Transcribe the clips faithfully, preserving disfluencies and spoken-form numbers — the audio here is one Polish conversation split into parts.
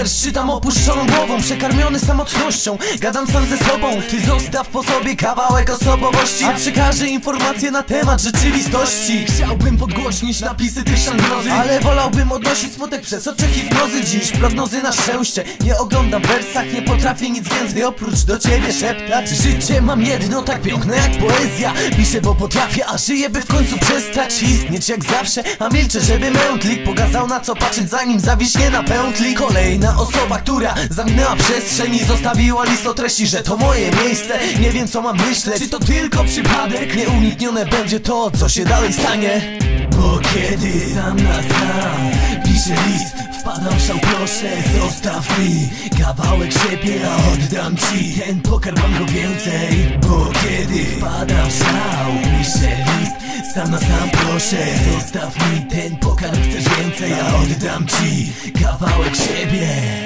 wiersz czytam opuszczoną głową, przekarmiony samotnością. Gadam sam ze sobą, ty zostaw po sobie kawałek osobowości, a przekażę informacje na temat rzeczywistości. Chciałbym podgłośnić napisy tych szangrozy, ale wolałbym odnosić smutek przez oczy hipnozy. Dziś prognozy na szczęście nie oglądam w wersach, nie potrafię nic więcej oprócz do ciebie szeptać. Życie mam jedno tak piękne jak poezja, piszę bo potrafię, a żyję by w końcu przestać istnieć jak zawsze, a milczę żeby mętlik pokazał na co patrzeć zanim zawiśnie na pętli. Kolejna osoba, która zamknęła przestrzeń i zostawiła list o treści, że to moje miejsce. Nie wiem co mam myśleć, czy to tylko przypadek, nieuniknione będzie to co się dalej stanie. Bo kiedy sam na sam piszę list, wpadam w szał, proszę zostaw mi kawałek siebie, a oddam ci ten pokarm, mam go więcej. Bo kiedy wpadam w szał, piszę list, sam na sam proszę zostaw mi ten pokarm, chcesz więcej, a oddam ci kawałek siebie.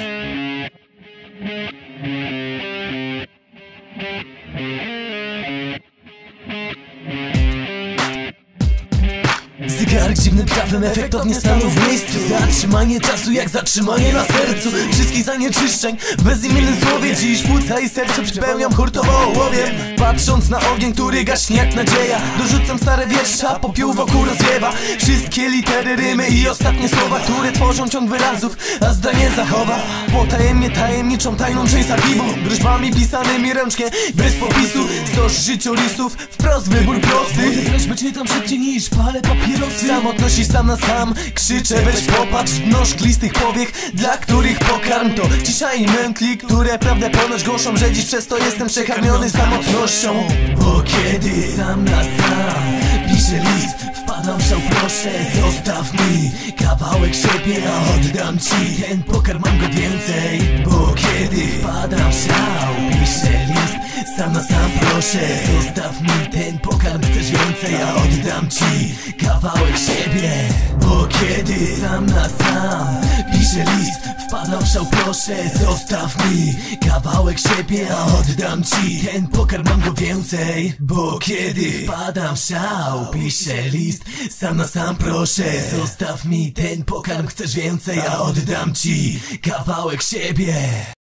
Zegarek dziwnym prawem efektownie stanął w miejscu. Zatrzymanie czasu jak zatrzymanie na sercu wszystkich zanieczyszczeń w bezimiennym słowie. Dziś płuca i serce przypełniam hurtowo ołowiem. Patrząc na ogień, który gaśnie jak nadzieja, dorzucam stare wiersze, a popiół wokół rozwiewa. Wszystkie litery, rymy i ostatnie słowa, które tworzą ciąg wyrazów, a zdanie zachowa potajemnie tajemniczą tajną część archiwu. Groźbami pisanymi ręcznie, bez popisu, stos życiorysów, wprost wybór prosty. Treść czytam szybciej niż palę papierosy. Samotności sam na sam krzyczę, weź popatrz w dno szklistych powiek, dla których pokarm to cisza i mętli, które prawdę ponoć głoszą, że dziś przez to jestem przekarmiony samotnością. Bo kiedy sam na sam piszę list, wpadam w szał, proszę zostaw mi kawałek siebie, a oddam ci ten pokarm, mam go więcej. Bo kiedy wpadam w szał, piszę list, sam na sam proszę zostaw mi ten pokarm, chcesz więcej, a oddam ci kawałek siebie. Bo kiedy sam na sam piszę list, wpadam w szał, proszę zostaw mi kawałek siebie, a oddam ci ten pokarm, mam go więcej. Bo kiedy wpadam w szał, piszę list, sam na sam proszę zostaw mi ten pokarm, chcesz więcej, a oddam ci kawałek siebie.